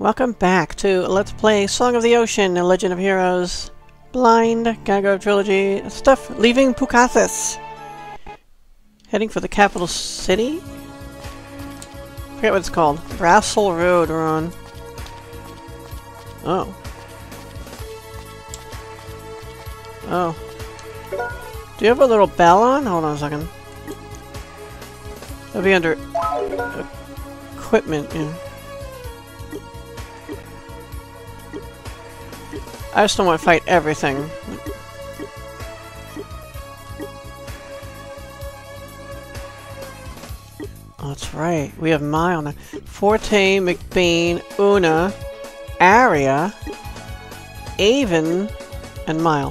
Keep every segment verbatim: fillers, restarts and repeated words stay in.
Welcome back to Let's Play Song of the Ocean, A Legend of Heroes, Blind, Gago Trilogy, stuff, leaving Pukathis. Heading for the capital city? Forget what it's called. Brassel Road we're on. Oh. Oh. Do you have a little bell on? Hold on a second. That'll be under uh, equipment, yeah. I just don't want to fight everything. Oh, that's right. We have Mile now. Forte, McBain, Una, Aria, Avin, and Mile.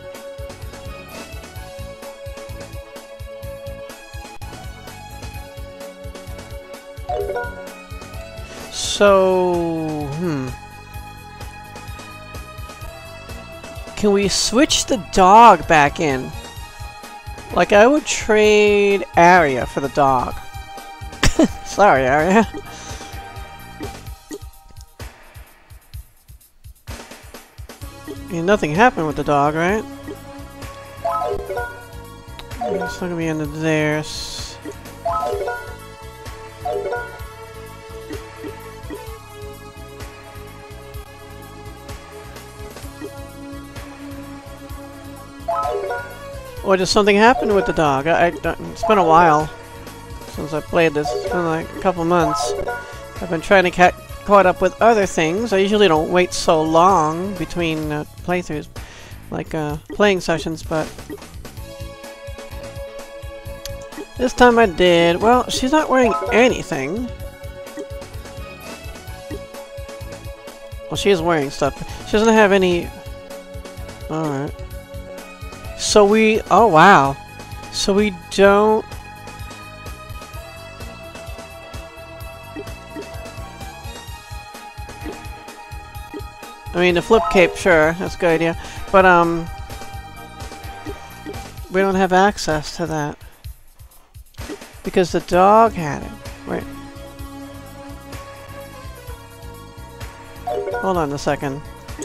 So, hmm. Can we switch the dog back in? Like, I would trade Aria for the dog. Sorry, Aria. I mean, nothing happened with the dog, right? It's not gonna be under there. Or just something happened with the dog. I, I don't, it's been a while since I played this. It's been like a couple months. I've been trying to get caught up with other things. I usually don't wait so long between uh, playthroughs, like uh, playing sessions, but this time I did. Well, she's not wearing anything. Well, she is wearing stuff. She doesn't have any... Alright. So we... Oh, wow. So we don't... I mean, the flip cape, sure. That's a good idea. But, um... we don't have access to that. Because the dog had it. Wait. Hold on a second.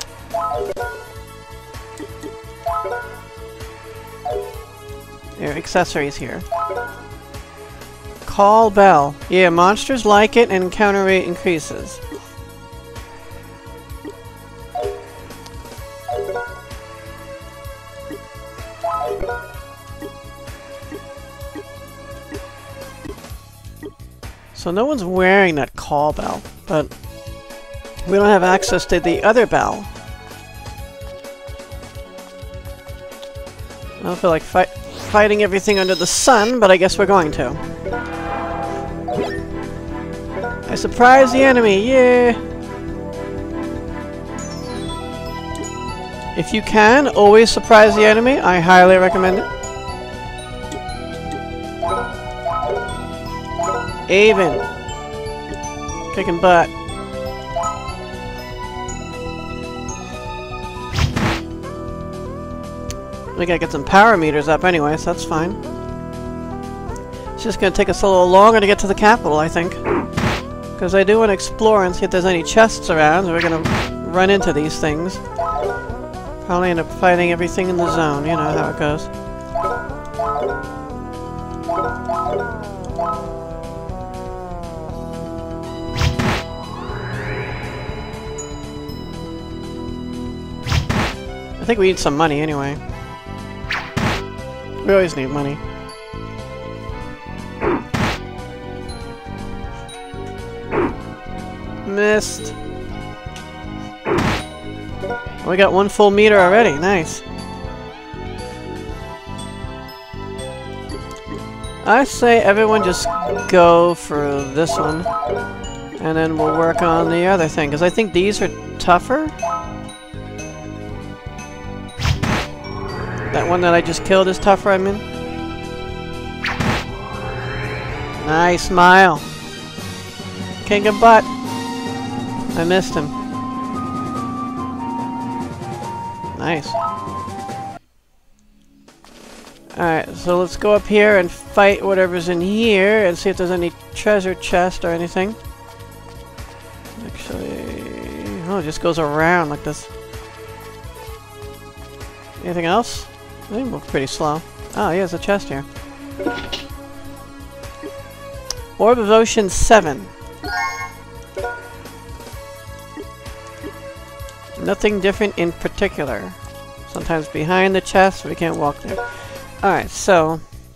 There are accessories here. Call bell. Yeah, monsters like it and encounter rate increases. So no one's wearing that call bell, but we don't have access to the other bell. I don't feel like fight fighting everything under the sun, but I guess we're going to. I surprised the enemy, yeah! If you can, always surprise the enemy. I highly recommend it. Avin. Kicking butt. We gotta get some power meters up anyway, so that's fine. It's just gonna take us a little longer to get to the capital, I think. Because I do want to explore and see if there's any chests around, so we're gonna run into these things. Probably end up fighting everything in the zone, you know how it goes. I think we need some money anyway. We always need money. Missed. We got one full meter already. Nice. I say everyone just go for this one. And then we'll work on the other thing. Because I think these are tougher. That one that I just killed is tougher, I mean. Nice Mile. King of butt. I missed him. Nice. Alright, so let's go up here and fight whatever's in here and see if there's any treasure chest or anything. Actually... Oh, it just goes around like this. Anything else? They move pretty slow. Oh, yeah, there's a chest here. Orb of Ocean seven. Nothing different in particular. Sometimes behind the chest, we can't walk there. Alright, so...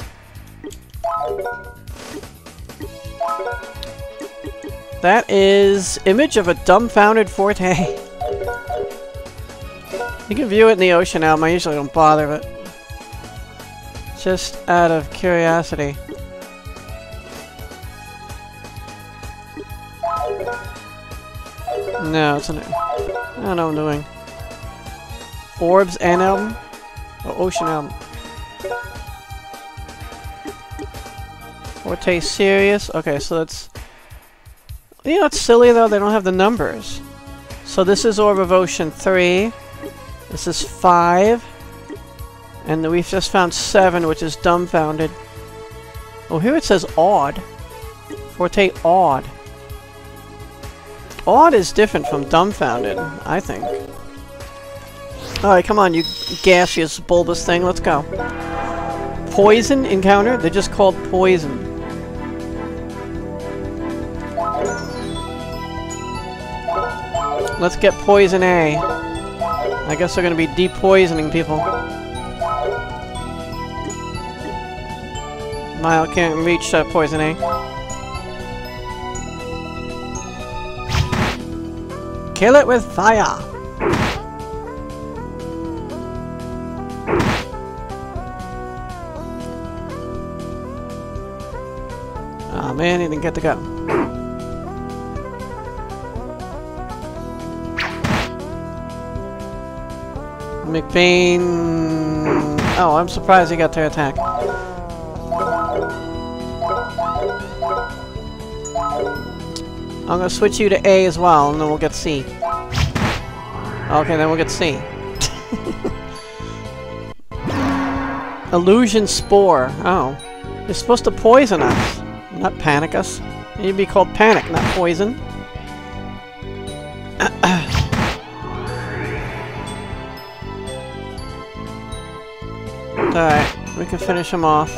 that is image of a dumbfounded forte. You can view it in the ocean album. I usually don't bother, but... just out of curiosity. No, it's an... I don't know what I'm doing. Orbs and album? Oh, ocean album. Forte serious? Okay, so that's... you know, it's silly though, they don't have the numbers. So this is Orb of Ocean three. This is five. And we've just found seven, which is dumbfounded. Oh, here it says odd. Forte odd. Odd is different from dumbfounded, I think. Alright, come on, you gaseous, bulbous thing, let's go. Poison encounter? They're just called poison. Let's get poison A. I guess they're gonna be depoisoning people. Mile can't reach uh, poison A. Kill it with fire! Oh man, he didn't get to go. McBain... oh, I'm surprised he got to attack. I'm gonna switch you to A as well, and then we'll get C. Okay, then we'll get C. Illusion Spore. Oh. You're supposed to poison us, not panic us. You'd be called panic, not poison. Alright, we can finish him off.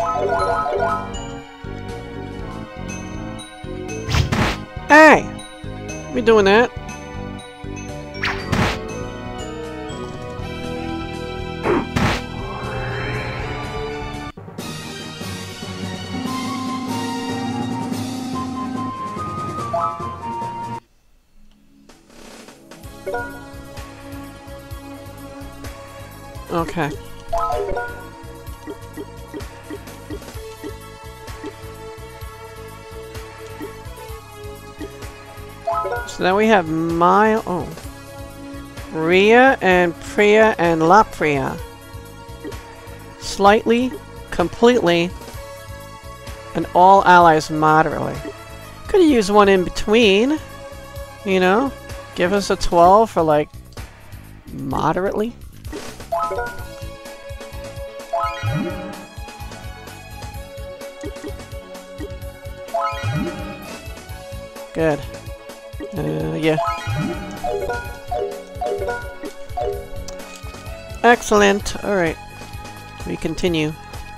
Hey! We doing that? Okay. So now we have Mile, oh, Rhea and Priya and La Priya. Slightly, completely, and all allies moderately. Could have used one in between, you know? Give us a twelve for like, moderately. Good. Uh, yeah. Excellent. Alright. We continue.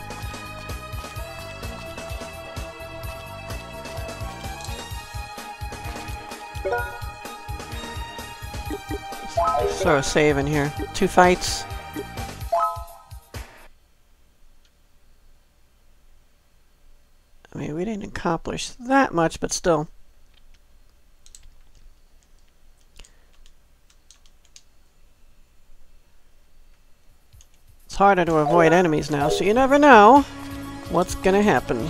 Sort of saving here. Two fights. I mean, we didn't accomplish that much, but still. It's harder to avoid enemies now, so you never know what's gonna happen.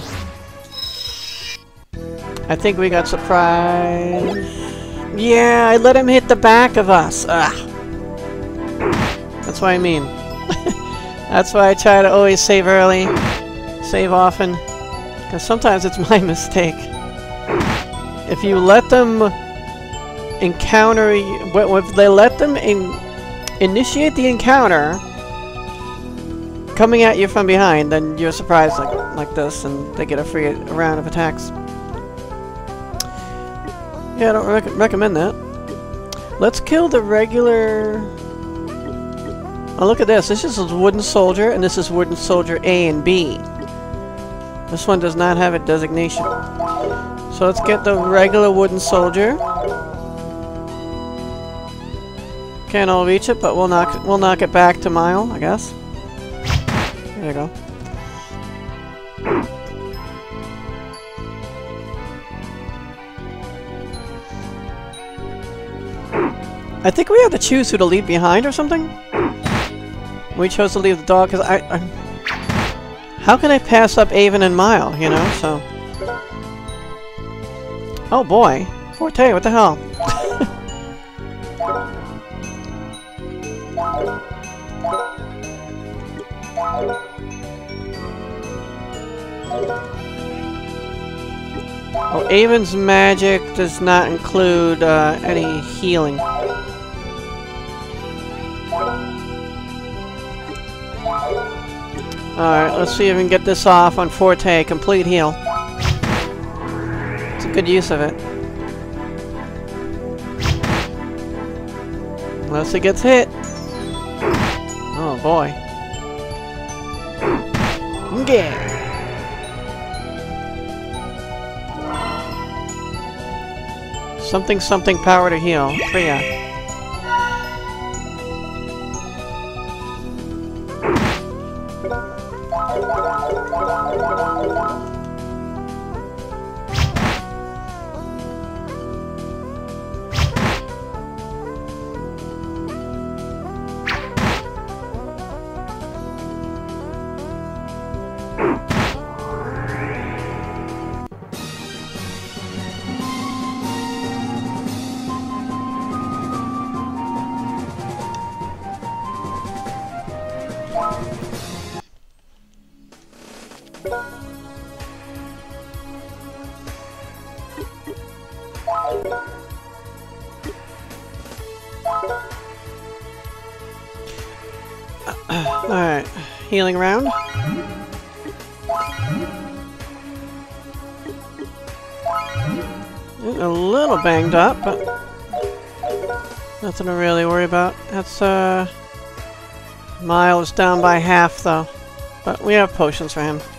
I think we got surprised. Yeah, I let him hit the back of us. Ugh. That's what I mean. That's why I try to always save early, save often, because sometimes it's my mistake. If you let them encounter, if they let them in, initiate the encounter, coming at you from behind, then you're surprised like like this, and they get a free round of attacks. Yeah, I don't rec recommend that. Let's kill the regular... Oh, look at this. This is a wooden soldier, and this is wooden soldier A and B. This one does not have a designation. So let's get the regular wooden soldier. Can't all reach it, but we'll knock we'll knock it back to Mile, I guess. There you go. I think we had to choose who to leave behind or something. We chose to leave the dog because I, I... How can I pass up Avin and Mile, you know, so... Oh boy. Forte, what the hell? Oh, Avin's magic does not include uh, any healing. Alright, let's see if we can get this off on Forte. Complete heal. It's a good use of it. Unless it gets hit. Oh boy. Yeah. Something something power to heal. Priya. Alright, healing round. A little banged up, but nothing to really worry about. That's, uh... Mile is down by half, though. But we have potions for him.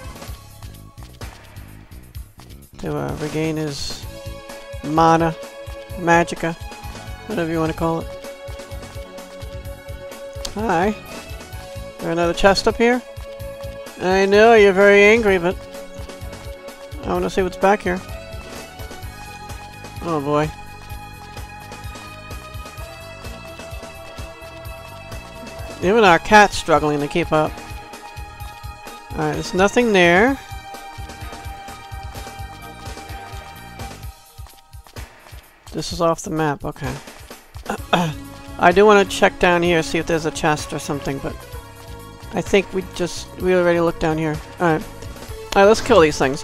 To, uh, regain his mana, magicka, whatever you want to call it. Hi. Is there another chest up here? I know you're very angry, but I want to see what's back here. Oh boy. Even our cat's struggling to keep up. Alright, there's nothing there. This is off the map, okay. I do want to check down here, see if there's a chest or something, but I think we just, we already looked down here. Alright. Alright, let's kill these things.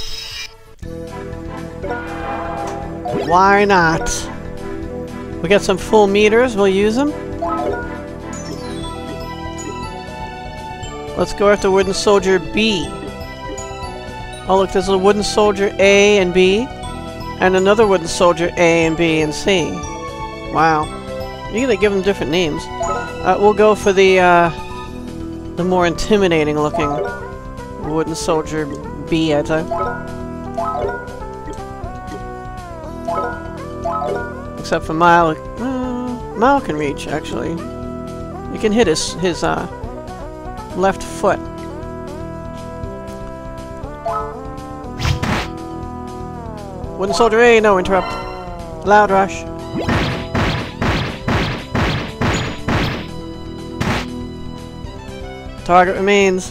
Why not? We got some full meters, we'll use them. Let's go after Wooden Soldier B. Oh look, there's a Wooden Soldier A and B. And another Wooden Soldier A and B and C. Wow. You're gonna give them different names. Uh, we'll go for the, uh, the more intimidating looking Wooden Soldier B, I'd say. Except for Mile. Uh, Mile can reach, actually. You can hit his, his uh, left foot. Wooden Soldier A, no interrupt. Loud rush. Target remains.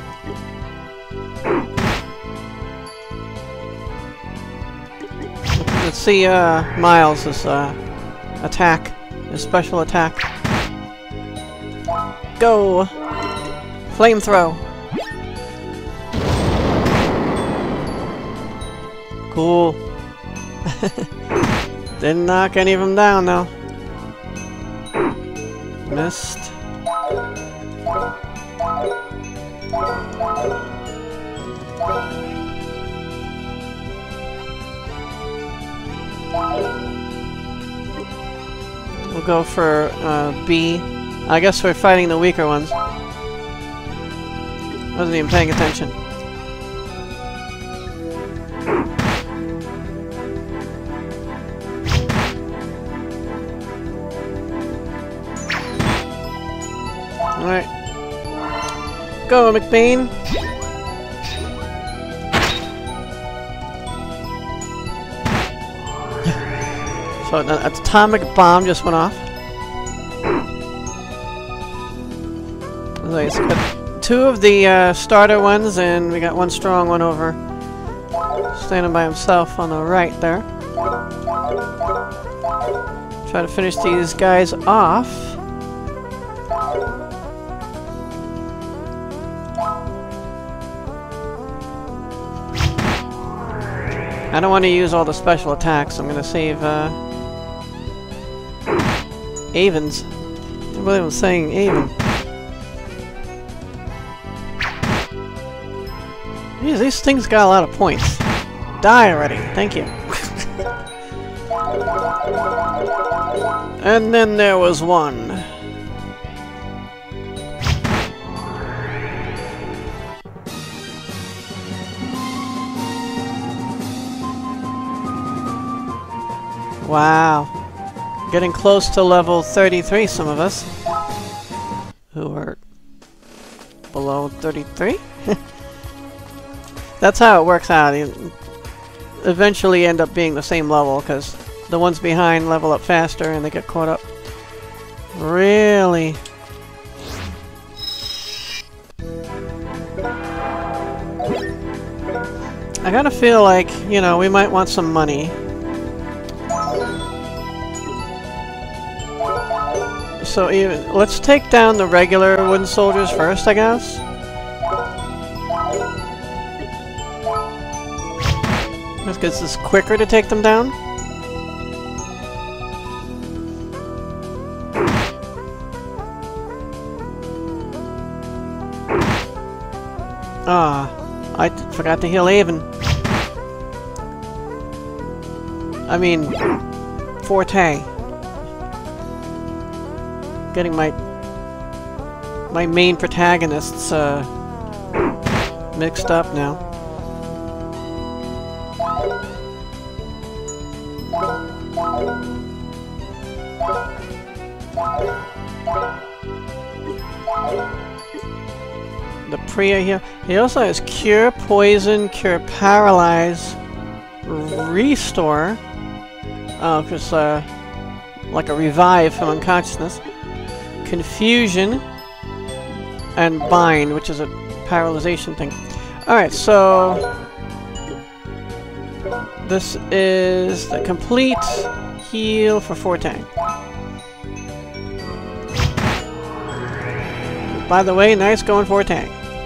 Let's see uh, Miles' uh, attack. His special attack. Go! Flamethrow! Cool. Didn't knock any of them down, though. Missed. We'll go for uh, B. I guess we're fighting the weaker ones. Wasn't even paying attention. Alright. Go, McBain! So an atomic bomb just went off. Nice. Got two of the uh, starter ones, and we got one strong one over standing by himself on the right there. Try to finish these guys off. I don't want to use all the special attacks. I'm going to save uh, Avins. I can't believe I'm saying Avin. Jeez, these things got a lot of points. Die already. Thank you. And then there was one. Wow. Getting close to level thirty-three, some of us. Who are below thirty-three? That's how it works out. You eventually end up being the same level, because the ones behind level up faster and they get caught up. Really? I gotta feel like, you know, we might want some money. So even, let's take down the regular wooden soldiers first, I guess. Because it's quicker to take them down. Ah, I t forgot to heal Avin. I mean, Forte. Getting my my main protagonists uh, mixed up now. The Priya here. He also has Cure, Poison, Cure, Paralyze, Restore. Oh, because uh, like a revive from unconsciousness. Confusion, and Bind, which is a paralyzation thing. Alright, so this is the complete heal for Forte. By the way, nice going Forte.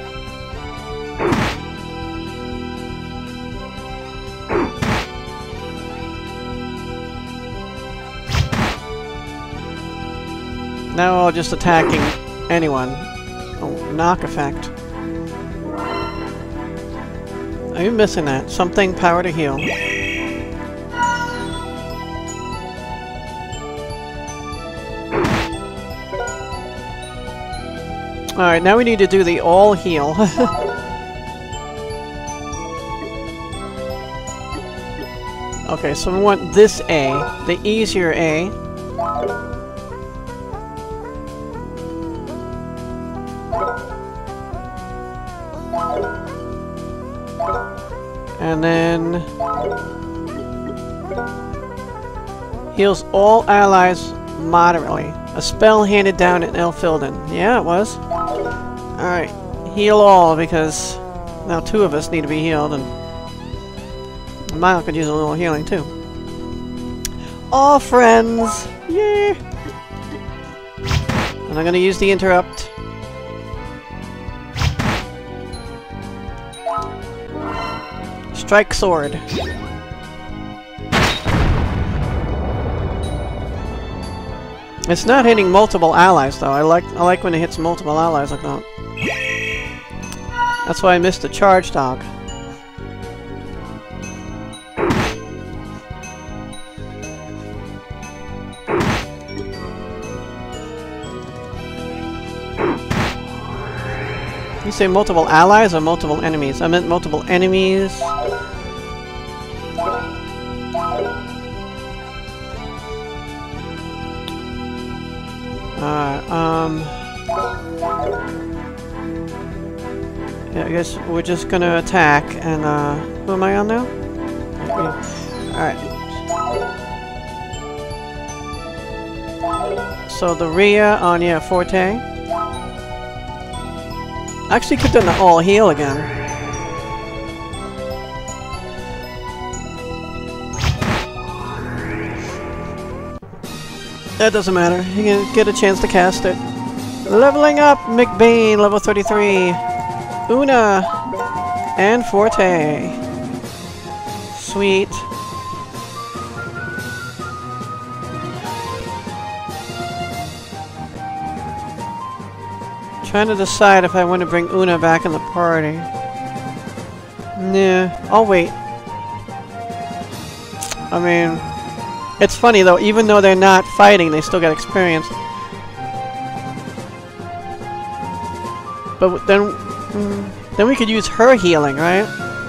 Now all just attacking anyone. Oh, knock effect. Are you missing that? Something power to heal. Alright, now we need to do the all heal. Okay, so we want this A, the easier A. And then heals all allies moderately. A spell handed down at Elfilden. Yeah, it was. Alright, heal all, because now two of us need to be healed, and Mile could use a little healing too. All friends! Yeah! And I'm gonna use the interrupt. Strike sword. It's not hitting multiple allies though. I like I like when it hits multiple allies like that. That's why I missed the charge dog. You say multiple allies or multiple enemies? I meant multiple enemies. Alright, um... yeah, I guess we're just gonna attack, and, uh... who am I on now? Alright. So the Rhea on, yeah, Forte. Actually could have done the all heal again. That doesn't matter. You can get a chance to cast it. Leveling up McBain, level thirty-three. Una and Forte. Sweet. Trying to decide if I want to bring Una back in the party. Nah, I'll wait. I mean, it's funny though, even though they're not fighting, they still get experience. But then, mm, then we could use her healing, right?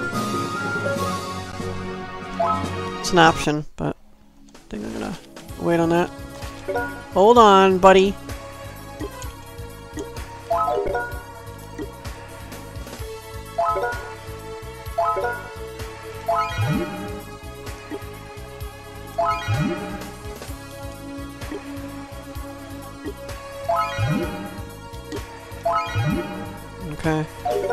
It's an option, but I think I'm gonna wait on that. Hold on, buddy. Okay.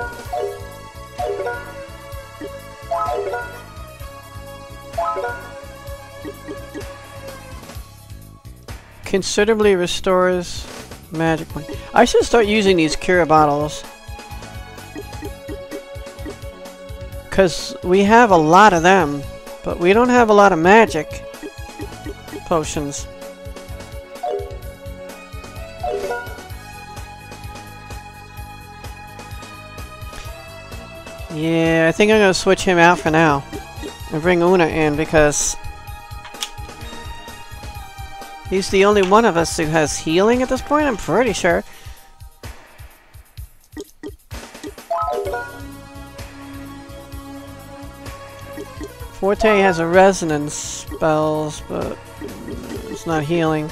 Considerably restores magic point. I should start using these cure bottles. Because we have a lot of them, but we don't have a lot of magic potions. Yeah, I think I'm gonna switch him out for now and bring Una in because he's the only one of us who has healing at this point, I'm pretty sure. Forte has a resonance spells, but it's not healing.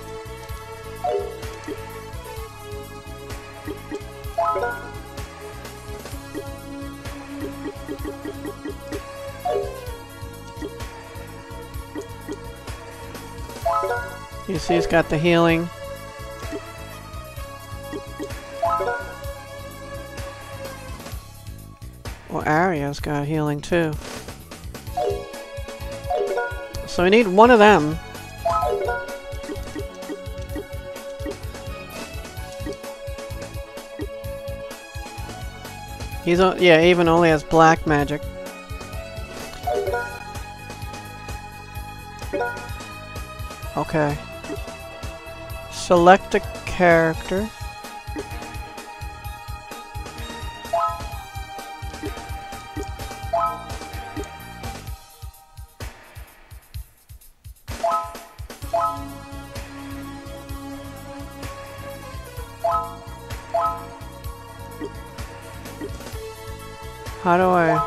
You see, he's got the healing. Well, Arya's got healing too. So we need one of them. He's o- yeah, Avin only has black magic. Okay. Select a character. How do I...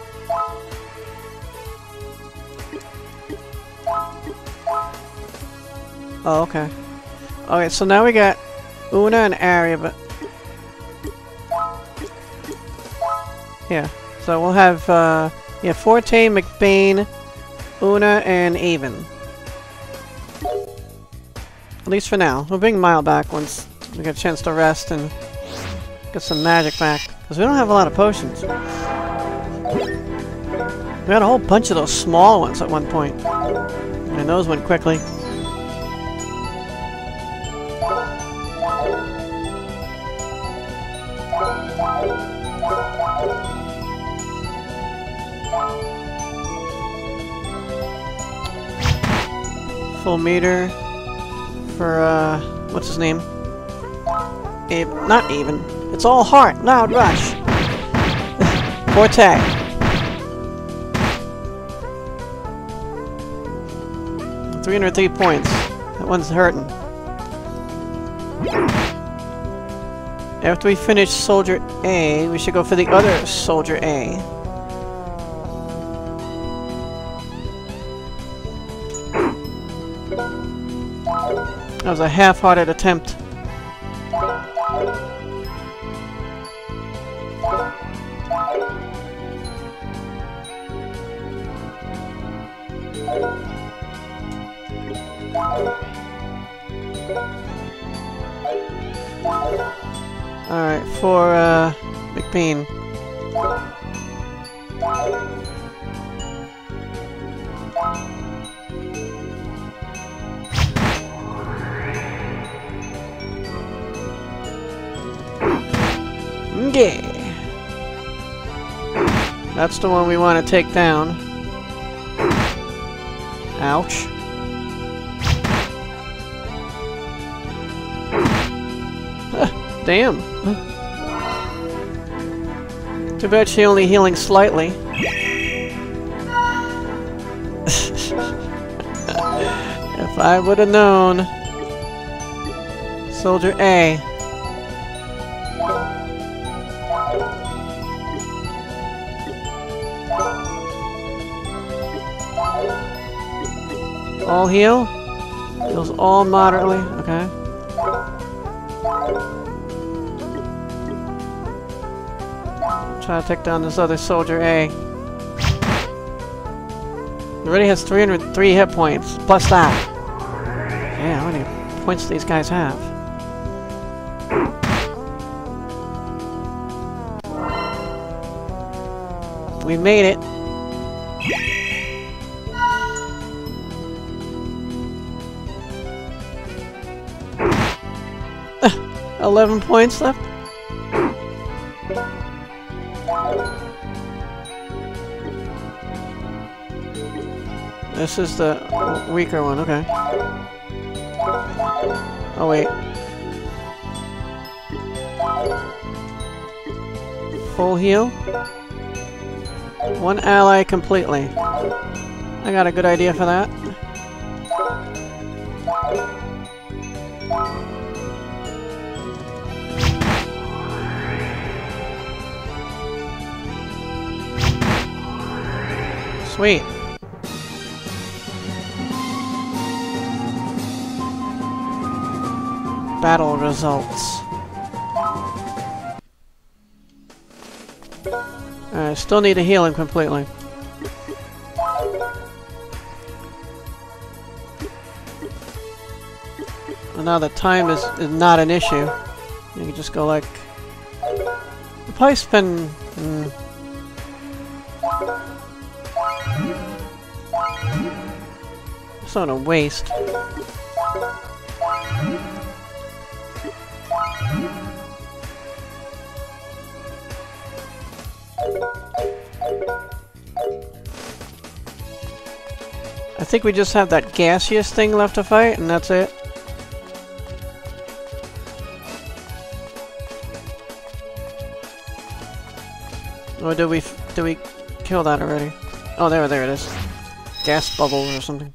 Oh, okay. Okay, so now we got Una and Arya, but... yeah, so we'll have, uh... yeah, Forte, McBain, Una, and Avin. At least for now. We'll bring Mile back once we get a chance to rest and get some magic back. Because we don't have a lot of potions. We had a whole bunch of those small ones at one point. And those went quickly. Full meter for, uh, what's his name? Abe, not even. It's all heart. Loud rush. Forte. three hundred three points. That one's hurting. After we finish Soldier A, we should go for the other Soldier A. That was a half-hearted attempt. Alright, for uh, McBean. Okay. That's the one we want to take down. Ouch. Damn. Too bad she only healing slightly. If I would have known. Soldier A. All heal? Heals all moderately. Okay. Try to take down this other Soldier A. He already has three hundred three hit points, plus that. Yeah, how many points do these guys have? We made it. eleven points left? This is the weaker one, okay. Oh wait. Full heal? One ally completely. I got a good idea for that. Sweet. Battle results. I still need to heal him completely. Well, now the time is, is not an issue. You can just go like... I'll probably spend... Mm, it's not a waste. I think we just have that gaseous thing left to fight, and that's it. Or did we f did we kill that already? Oh, there, there it is. Gas bubbles or something.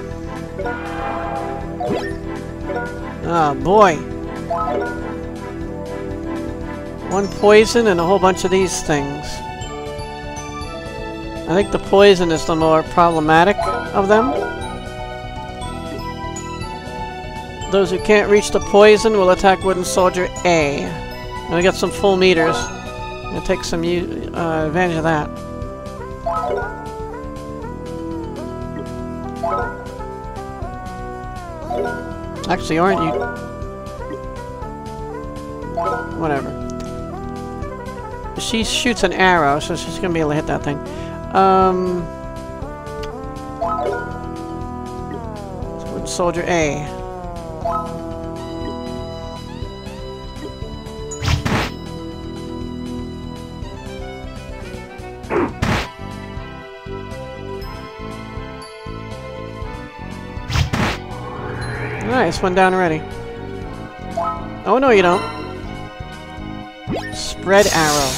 Ah, boy. One poison and a whole bunch of these things. I think the poison is the more problematic of them. Those who can't reach the poison will attack Wooden Soldier A. And we got some full meters. I'm gonna take some uh, advantage of that. Actually, aren't you? Whatever. She shoots an arrow, so she's gonna be able to hit that thing. Um, Soldier A. Nice, one down already. Oh no, you don't. Spread arrow.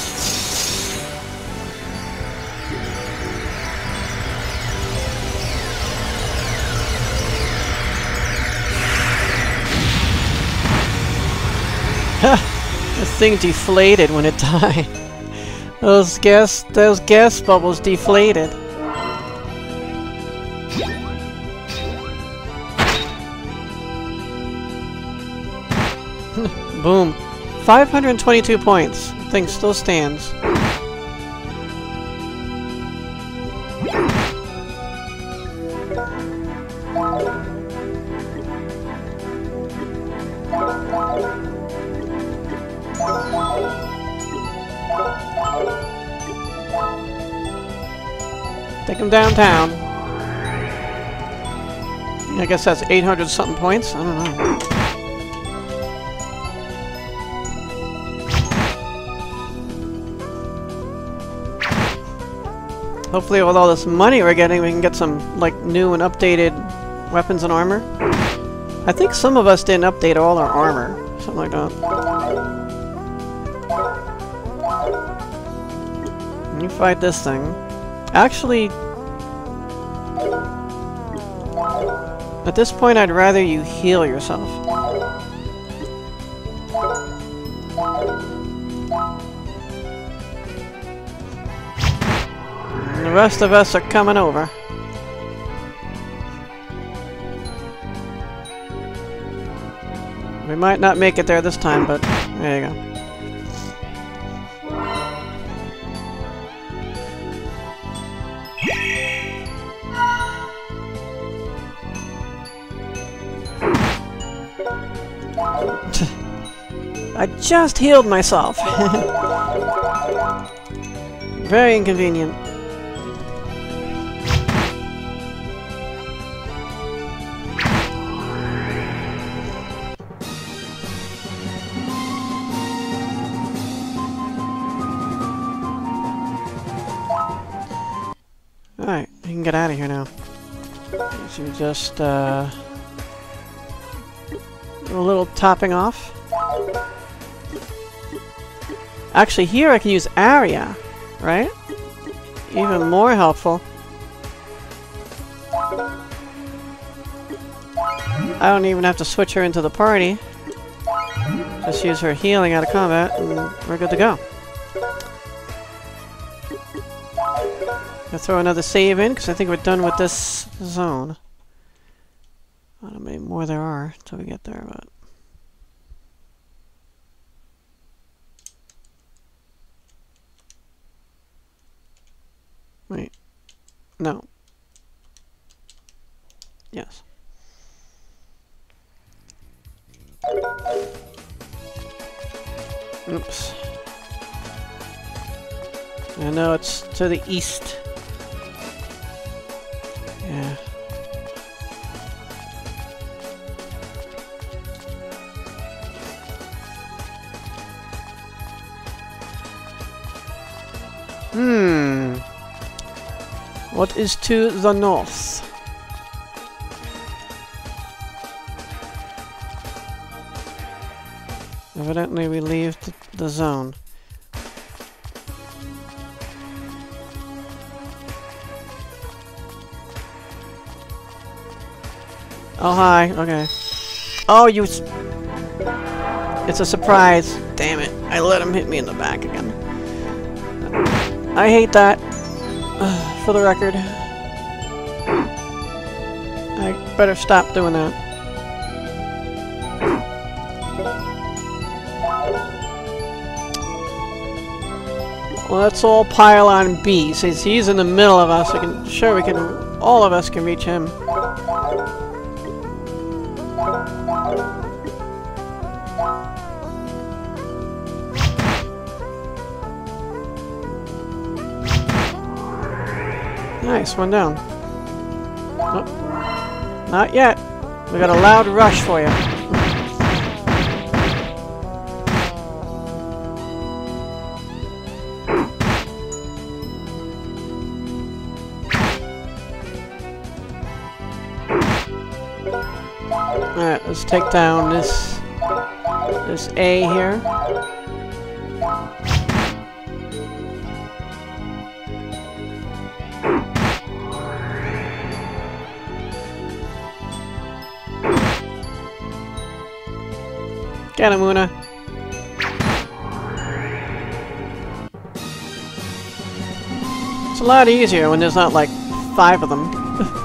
This thing deflated when it died. Those gas, those gas bubbles deflated. Boom. five hundred twenty-two points. Thing still stands. Take him downtown. I guess that's eight hundred something points. I don't know. Hopefully with all this money we're getting, we can get some, like, new and updated weapons and armor. I think some of us didn't update all our armor. Something like that. You fight this thing. Actually, at this point I'd rather you heal yourself. And the rest of us are coming over. We might not make it there this time, but there you go. I just healed myself. Very inconvenient. Alright, you can get out of here now. So just uh, do a little topping off. Actually, here I can use Aria, right? Even more helpful. I don't even have to switch her into the party. Just use her healing out of combat, and we're good to go. I'll throw another save in, because I think we're done with this zone. I don't know how many more there are until we get there, but... Wait. No. Yes. Oops. I know it's to the east. Yeah. Hmm. What is to the north? Evidently we leave th the zone. Oh, hi. Okay. Oh, you... S it's a surprise. Damn it. I let him hit me in the back again. I hate that. For the record. I better stop doing that. Well, let's all pile on B. Since he's in the middle of us, we can... Sure, we can... All of us can reach him. Nice, one down. Nope. Not yet. We got a loud rush for you. Alright, let's take down this this A here. Get him, Una. It's a lot easier when there's not like five of them.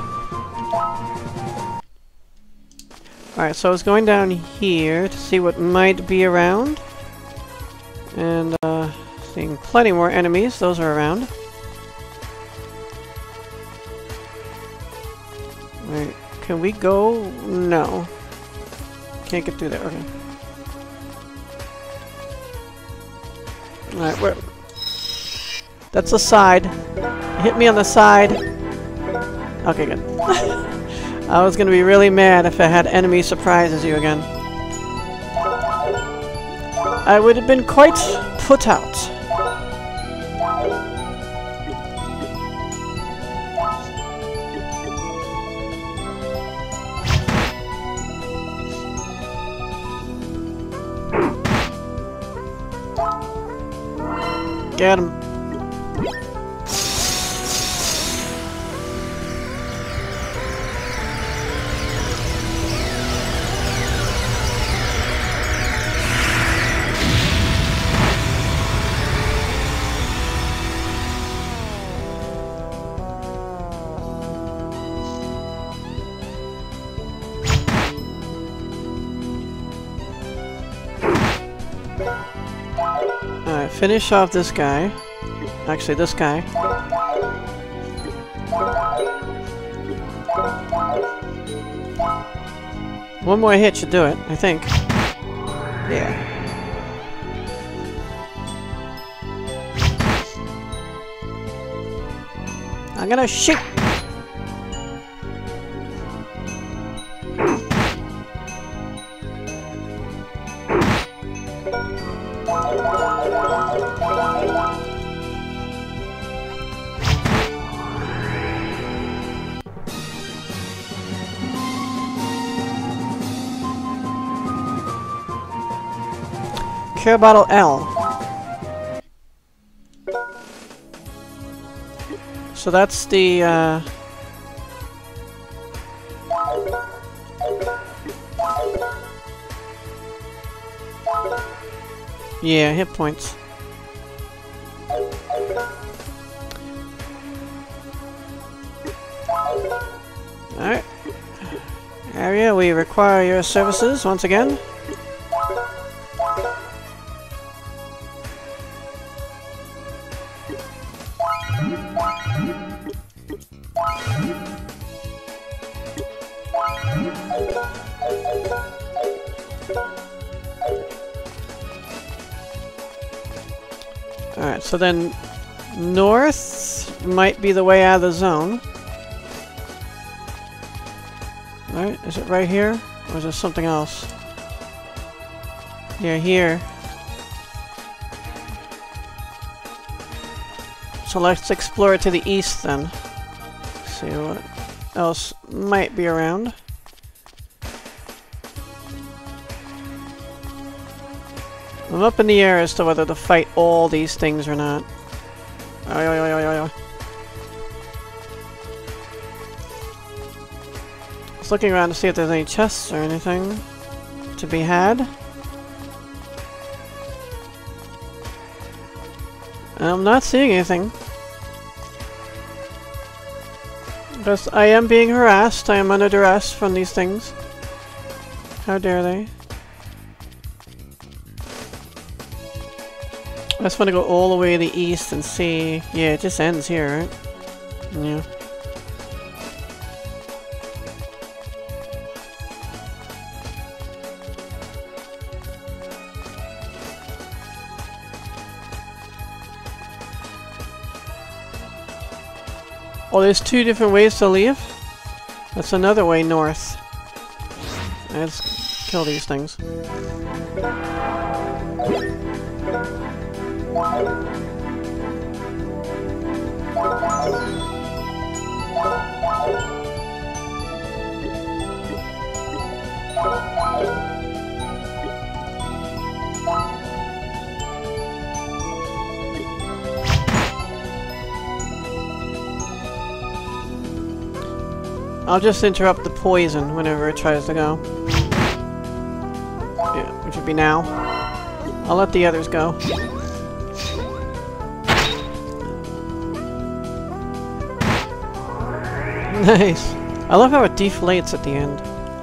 Alright, so I was going down here to see what might be around. And, uh, seeing plenty more enemies. Those are around. Alright, can we go? No. Can't get through there, okay. Alright, where? That's the side. Hit me on the side. Okay, good. I was gonna be really mad if I had enemy surprises you again. I would have been quite put out. Get him. Alright, finish off this guy. Actually, this guy. One more hit should do it, I think. Yeah. I'm gonna shoot! Grabadel L. So that's the, uh... yeah, hit points. Alright. Area, we require your services once again. Alright, so then north might be the way out of the zone. Right? Is it right here? Or is there something else? Yeah, here. So let's explore it to the east then. See what else might be around. I'm up in the air as to whether to fight all these things or not. Oy, oy, oy, oy, oy. Just looking around to see if there's any chests or anything to be had. I'm not seeing anything. Because I am being harassed. I am under duress from these things. How dare they? I just want to go all the way to the east and see... yeah, it just ends here, right? Yeah. Oh, there's two different ways to leave? That's another way north. Let's kill these things. I'll just interrupt the poison whenever it tries to go. Yeah, which would be now. I'll let the others go. Nice. I love how it deflates at the end.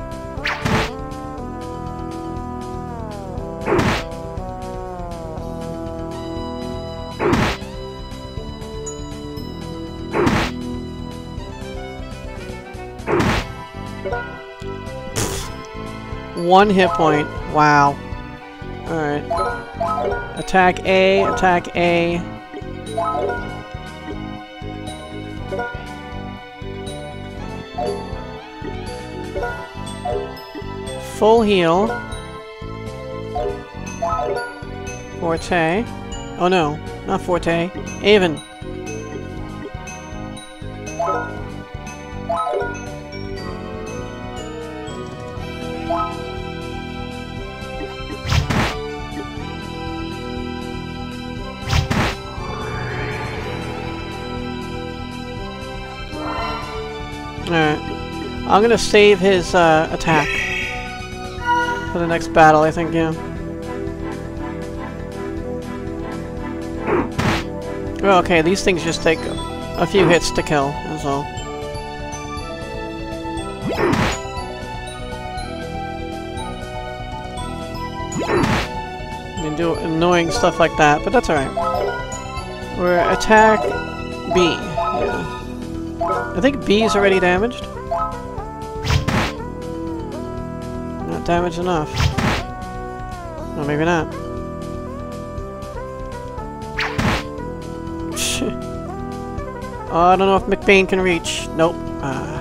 One hit point. Wow. Alright. Attack A, attack A. Full heal. Forte. Oh no, not Forte. Avin. Alright. I'm gonna save his uh, attack for the next battle, I think, yeah. Well, okay, these things just take a few hits to kill, that's all. You can do annoying stuff like that, but that's alright. We're attack B. Yeah. I think B is already damaged. Not damaged enough. Well, maybe not. Oh, I don't know if McBain can reach. Nope. Uh.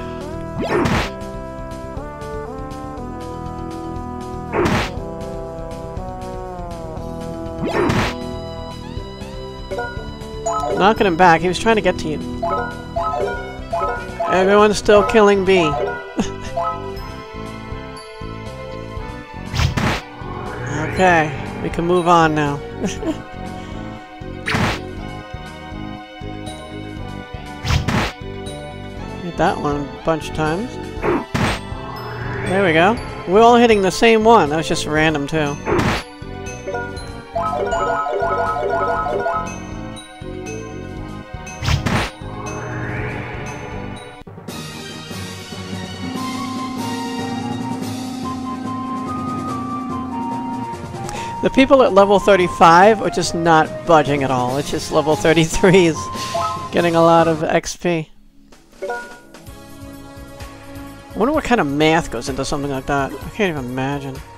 Knocking him back. He was trying to get to you. Everyone's still killing B. Okay, we can move on now. Hit that one a bunch of times. There we go. We're all hitting the same one. That was just random too. The people at level thirty-five are just not budging at all. It's just level thirty-three is getting a lot of X P. I wonder what kind of math goes into something like that. I can't even imagine.